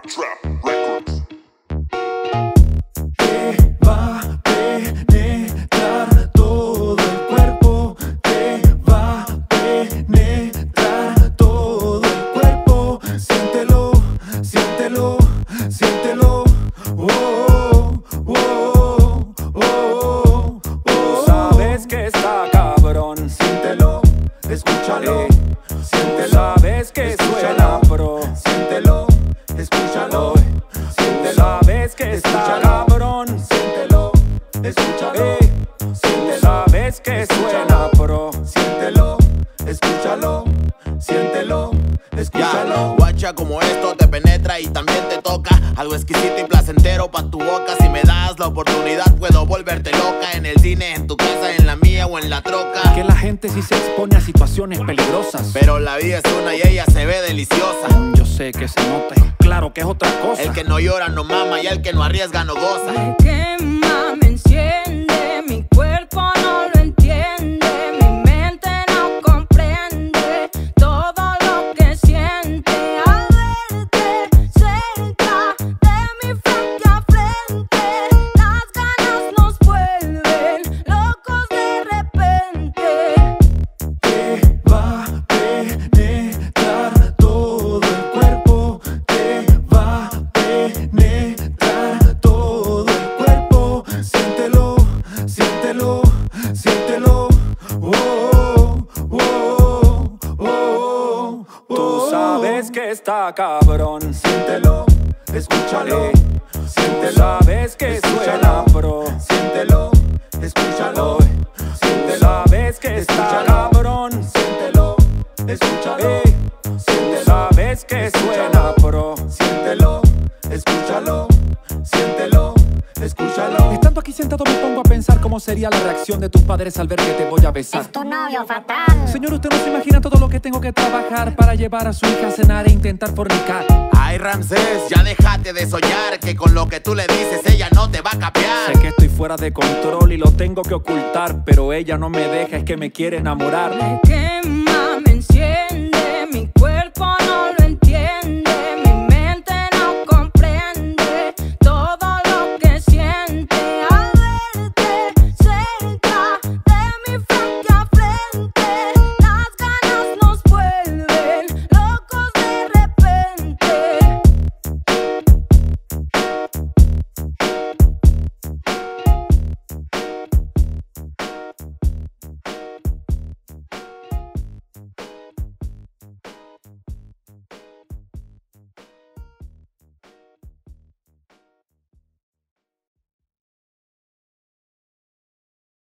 Trap Records. Te va a penetrar todo el cuerpo, te va a penetrar todo el cuerpo. Siéntelo, siéntelo, siéntelo. Oh, oh, oh, oh, oh. Sabes que está cabrón. Siéntelo, escúchalo. Siéntelo, Sabes que suena pro. siéntelo, escúchalo. Siéntelo, Sabes que está cabrón. siéntelo, escúchalo. Siéntelo, Sabes que suena pro. siéntelo, escúchalo. Siéntelo, escúchalo. Ya, guacha, como esto te penetra y también te toca. Algo exquisito y placentero pa' tu boca. Si me das la oportunidad puedo volverte loca. En el cine, en tu casa, en la mía o en la troca. Que la gente sí se expone a situaciones peligrosas. Pero la vida es una y ella se ve deliciosa. Yo sé que se nota, claro que es otra cosa. El que no llora no mama y el que no arriesga no goza. Me quema, me enciende, mi cuerpo no lo entiende, mi mente no comprende todo lo que siente al verte cerca de mi frente a frente. Las ganas nos vuelven locos de repente. Te va a penetrar todo el cuerpo, te va a penetrar todo el cuerpo. Siéntelo, siéntelo, siéntelo. Oh, oh, oh, oh. Tú sabes que está cabrón. Siéntelo, escúchalo. Siéntelo, Sabes que suena pro. siéntelo, escúchalo. Siéntelo, Sabes que está cabrón. siéntelo, escúchalo. Siéntelo, Sabes que suena pro. siéntelo, escúchalo. Siéntelo, escúchalo. Estando aquí sentado me pongo a pensar cómo sería la reacción de tus padres al ver que te voy a besar. Tu novio fatal. Señor, usted no se imagina todo lo que tengo que trabajar para llevar a su hija a cenar e intentar fornicar. Ay, Ramsés, ya déjate de soñar, que con lo que tú le dices ella no te va a capear. Sé que estoy fuera de control y lo tengo que ocultar, pero ella no me deja, es que me quiere enamorar. Me quema,